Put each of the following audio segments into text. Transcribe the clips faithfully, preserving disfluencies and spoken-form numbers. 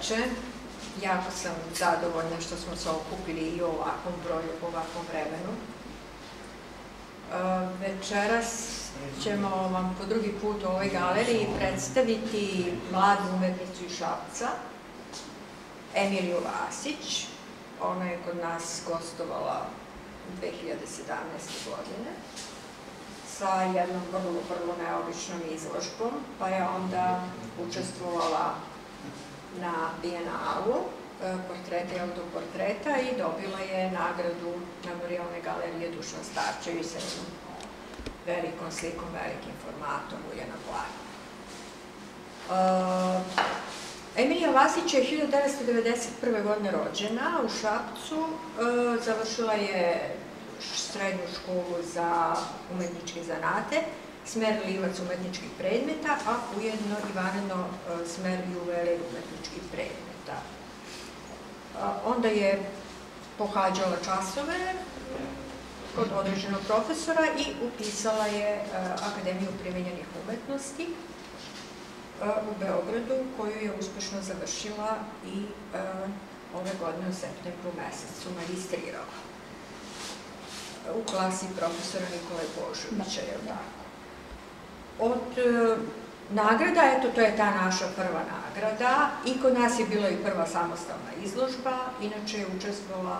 veče. Jako sam zadovoljna što smo se okupili i u ovakvom broju, u ovakvom vremenu. Večeras ćemo vam po drugi put u ovoj galeriji predstaviti mladu umetnicu iz Šapca, Emiliju Vasić. Ona je kod nas gostovala dve hiljade sedamnaeste. godine sa jednom vrlo, vrlo neobičnom izložbom, pa je onda učestvovala na Bijenalu portreta i autoportreta i dobila je nagradu Memorijalne galerije Dušan Starčević sa jednom velikom slikom, velikim formatom Uljana Blaga. Emilija Vasić je hiljadu devetsto devedeset prve. godine rođena u Šapcu, završila je srednju školu za umetničke zanate, smer livac umetničkih predmeta, a ujedno i vanredno smer juveler umetničkih predmeta. Onda je pohađala časove kod određenog profesora i upisala je Akademiju primenjenih umetnosti u Beogradu, koju je uspešno završila i ove godine u septembru mesecu magistrirala u klasi profesora Nikole Božovića, je li tako? Od nagrada, eto, to je ta naša prva nagrada i kod nas je bila i prva samostalna izložba, inače je učestvovala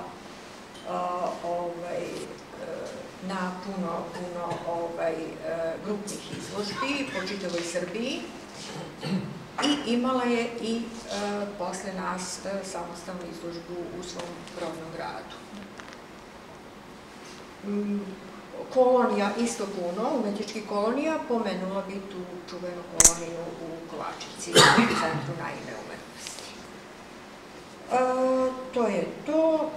na puno, puno grupnih izložbi po čitavoj Srbiji i imala je i posle nas samostalnu izložbu u svom rodnom gradu. Kolonija isto puno, umetničkih kolonija, pomenula bi tu čuvenu koloniju u Kovačici, u Centru naivne umetnosti. To je to.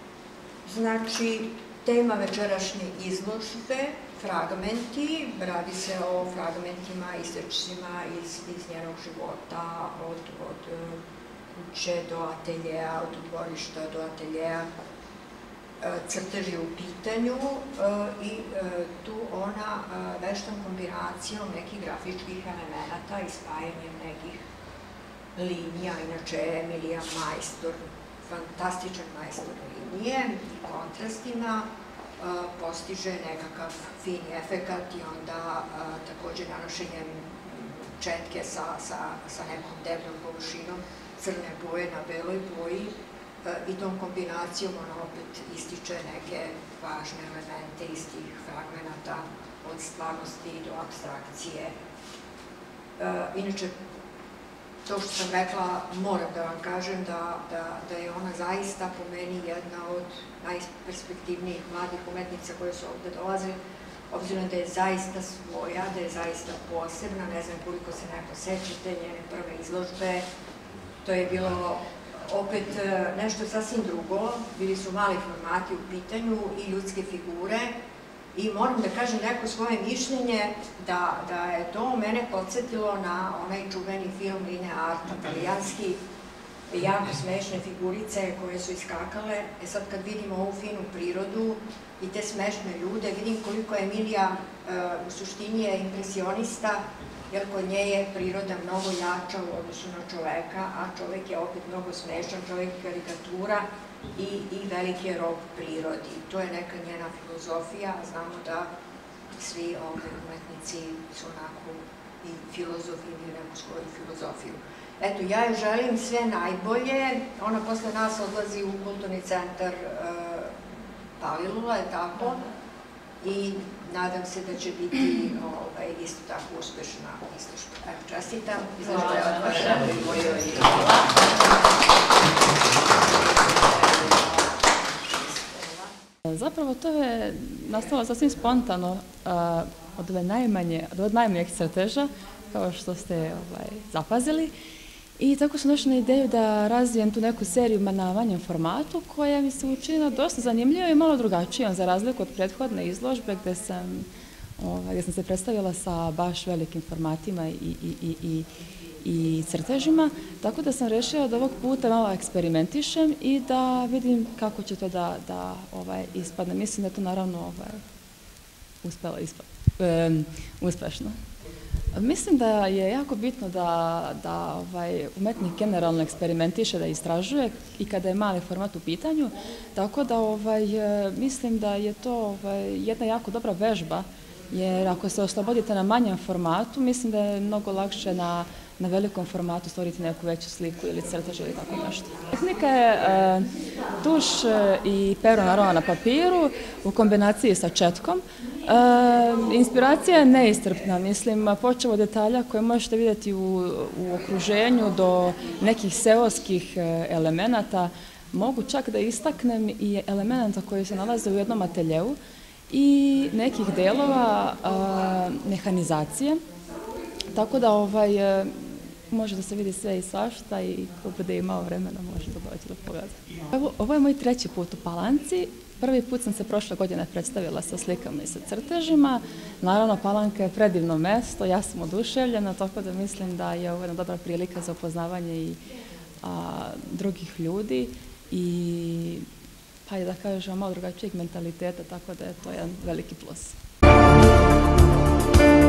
Znači, tema večerašnje izložbe, fragmenti, radi se o fragmentima, isečcima iz njenog života, od kuće do ateljeja, od dvorišta do ateljeja, crteži u pitanju i tu ona veštom kombinacijom nekih grafičkih elemenata i spajanjem nekih linija, inače Emilija majstor, fantastičan majstor linije i kontrastima, postiže nekakav fini efekat i onda takođe nanošenjem četke sa nekom debljom površinom crne boje na beloj boji i tom kombinacijom ona opet ističe neke važne elemente iz tih fragmenata od stvarnosti do abstrakcije. Inače, to što sam rekla, moram da vam kažem da je ona zaista po meni jedna od najperspektivnijih mladih umetnica koje su ovde dolazile, obzirom da je zaista svoja, da je zaista posebna, ne znam koliko se neko sećate njene prve izložbe, to je bilo opet nešto sasvim drugo, bili su mali formati u pitanju i ljudske figure i moram da kažem neko svoje mišljenje da je to mene podsjetilo na onaj čuveni film Linearta, talijanski, jako smešne figurice koje su iskakale. E sad kad vidim ovu finu prirodu i te smešne ljude, vidim koliko Emilija u suštini je impresionista, jer kod nje je priroda mnogo jača u odnosu na čoveka, a čovek je opet mnogo smešan, čovek je karikatura i veliki je rob prirodi. To je neka njena filozofija, a znamo da svi ovde umetnici su onako i filozofi, imaju neku svoju filozofiju. Eto, ja joj želim sve najbolje, ona posle nas odlazi u kulturni centar Palilula, je tako? I nadam se da će biti isto tako uspešna izložba. Evo, čestitam, izložba je otvorena. Zapravo to je nastalo sasvim spontano od najmanjeg crteža, kao što ste zapazili. I tako sam došla na ideju da razvijem tu neku seriju na manjem formatu koja mi se učinila dosta zanimljiva i malo drugačijom za razliku od prethodne izložbe gde sam se predstavila sa baš velikim formatima i crtežima. Tako da sam rešila da ovog puta malo eksperimentišem i da vidim kako će to da ispadne. Mislim da je to naravno uspešno. Mislim da je jako bitno da, da ovaj, umetnik generalno eksperimentiše, da istražuje i kada je mali format u pitanju, tako da ovaj, mislim da je to ovaj, jedna jako dobra vežba, jer ako se oslobodite na manjem formatu, mislim da je mnogo lakše na, na velikom formatu stvoriti neku veću sliku ili crtež ili tako nešto. Tehnika je e, tuš i pero naravno na papiru u kombinaciji sa četkom. E, inspiracija je neiscrpna, mislim, počev od detalja koje možete vidjeti u, u okruženju do nekih seoskih elemenata. Mogu čak da istaknem i elementa koji se nalaze u jednom ateljeu i nekih delova a, mehanizacije, tako da ovaj, može da se vidi sve i svašta i ko bude imao vremena može da dođe do pogleda. Ovo, ovo je moj treći put u Palanci. Prvi put sam se prošle godine predstavila sa slikama i sa crtežima. Naravno, Palanka je predivno mesto, ja sam oduševljena, tako da mislim da je ovo jedna dobra prilika za upoznavanje i a, drugih ljudi i pa i da kažem malo drugačijeg mentaliteta, tako da je to jedan veliki plus.